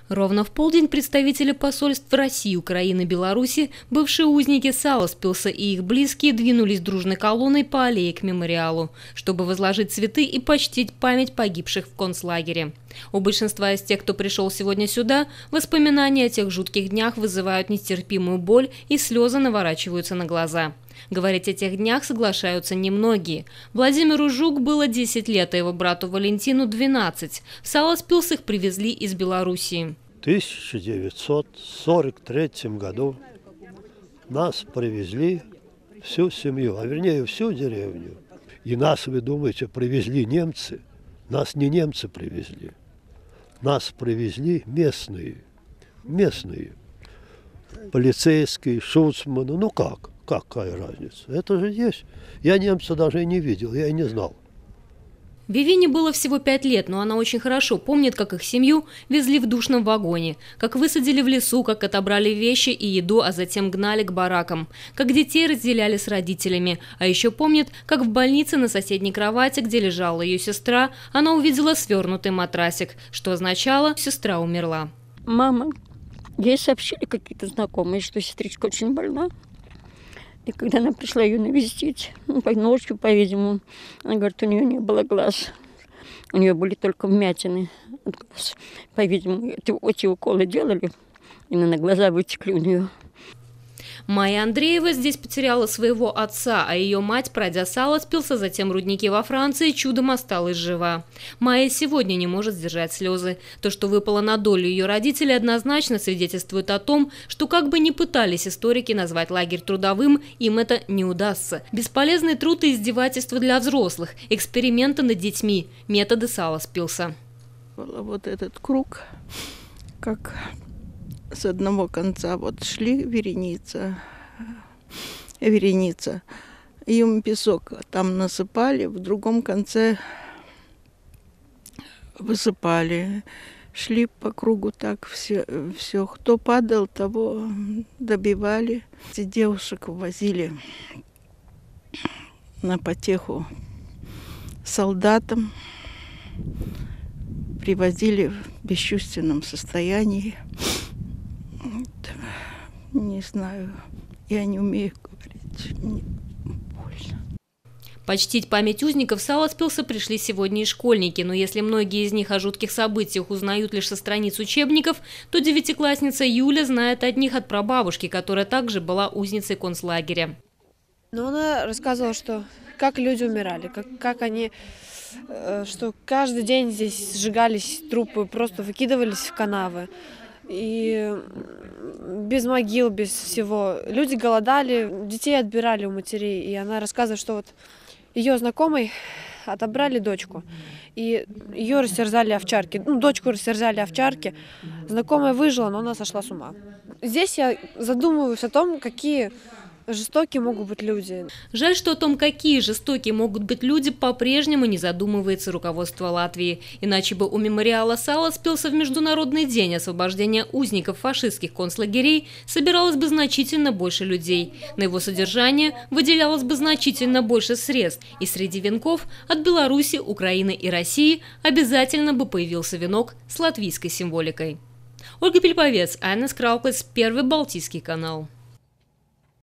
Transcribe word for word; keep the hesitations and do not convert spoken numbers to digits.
Ровно в полдень представители посольств России, Украины, Беларуси, бывшие узники Саласпилса и их близкие двинулись дружной колонной по аллее к мемориалу, чтобы возложить цветы и почтить память погибших в концлагере. У большинства из тех, кто пришел сегодня сюда, воспоминания о тех жутких днях вызывают нестерпимую боль, и слезы наворачиваются на глаза. Говорить о тех днях соглашаются немногие. Владимиру Жук было десять лет, а его брату Валентину двенадцать. В Саласпилс их привезли из Белоруссии. В тысяча девятьсот сорок третьем году нас привезли всю семью, а вернее всю деревню. И нас, вы думаете, привезли немцы? Нас не немцы привезли. Нас привезли местные. Местные. Полицейские, шуцманы. Ну как? Какая разница? Это же есть. Я немца даже и не видел, я и не знал. Вивине было всего пять лет, но она очень хорошо помнит, как их семью везли в душном вагоне, как высадили в лесу, как отобрали вещи и еду, а затем гнали к баракам, как детей разделяли с родителями. А еще помнит, как в больнице на соседней кровати, где лежала ее сестра, она увидела свернутый матрасик, что означало, сестра умерла. Мама, ей сообщили какие-то знакомые, что сестричка очень больна. И когда она пришла ее навестить, ну, ночью, по-видимому, она говорит, у нее не было глаз. У нее были только вмятины от глаз. По-видимому, эти, эти уколы делали, именно глаза вытекли у нее. Майя Андреева здесь потеряла своего отца, а ее мать, пройдя Саласпилс, а затем рудники во Франции, чудом осталась жива. Майя сегодня не может сдержать слезы. То, что выпало на долю ее родителей, однозначно свидетельствует о том, что как бы ни пытались историки назвать лагерь трудовым, им это не удастся. Бесполезный труд и издевательства для взрослых, эксперименты над детьми, методы Саласпилса. Вот этот круг, как... С одного конца вот шли вереница, вереница, им песок там насыпали, в другом конце высыпали. Шли по кругу так все, все. Кто падал, того добивали. Эти девушек возили на потеху солдатам, привозили в бесчувственном состоянии. Не знаю, я не умею говорить, мне больно. Почтить память узников Саласпилса пришли сегодня и школьники, но если многие из них о жутких событиях узнают лишь со страниц учебников, то девятиклассница Юля знает от них от прабабушки, которая также была узницей концлагеря. Но она рассказывала, что как люди умирали, как, как они, что каждый день здесь сжигались трупы, просто выкидывались в канавы. И без могил, без всего. Люди голодали, детей отбирали у матерей. И она рассказывает, что вот ее знакомой отобрали дочку. И ее растерзали овчарки. Ну, дочку растерзали овчарки. Знакомая выжила, но она сошла с ума. Здесь я задумываюсь о том, какие... жестокие могут быть люди. Жаль, что о том, какие жестокие могут быть люди, по-прежнему не задумывается руководство Латвии. Иначе бы у мемориала Саласпилса в Международный день освобождения узников фашистских концлагерей собиралось бы значительно больше людей. На его содержание выделялось бы значительно больше средств. И среди венков от Беларуси, Украины и России обязательно бы появился венок с латвийской символикой. Ольга Пельповец, Анна Скрауклес, Первый Балтийский канал.